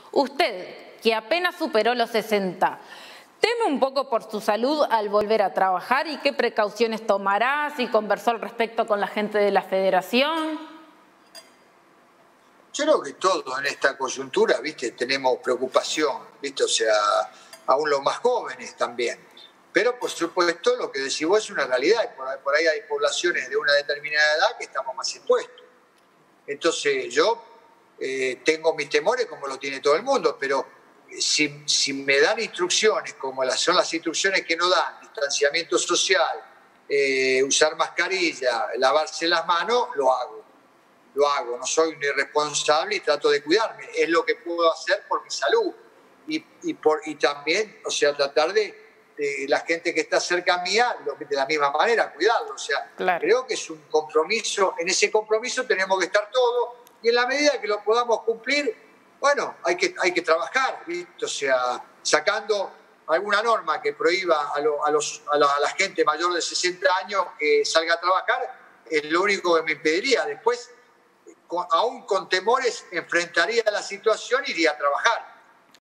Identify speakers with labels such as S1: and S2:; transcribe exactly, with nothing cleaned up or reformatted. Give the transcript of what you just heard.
S1: Usted, que apenas superó los sesenta, ¿teme un poco por su salud al volver a trabajar y qué precauciones tomará? ¿Si conversó al respecto con la gente de la Federación?
S2: Yo creo que todos en esta coyuntura, viste, tenemos preocupación, viste, o sea, aún los más jóvenes también. Pero por supuesto lo que decís vos es una realidad, y por, por ahí hay poblaciones de una determinada edad que estamos más expuestos. Entonces yo eh, tengo mis temores como lo tiene todo el mundo, pero si, si me dan instrucciones como las, son las instrucciones que nos dan, distanciamiento social, eh, usar mascarilla, lavarse las manos, lo hago. Lo hago, no soy un irresponsable y trato de cuidarme. Es lo que puedo hacer por mi salud. Y, y, por, y también, o sea, tratar de, de la gente que está cerca mía, de la misma manera, cuidarlo. O sea, claro. Creo que es un compromiso. En ese compromiso tenemos que estar todos y en la medida que lo podamos cumplir, bueno, hay que, hay que trabajar, ¿viste? O sea, sacando alguna norma que prohíba a, lo, a, los, a, la, a la gente mayor de sesenta años que salga a trabajar, es lo único que me impediría. Después, aún con temores, enfrentaría la situación y iría a trabajar.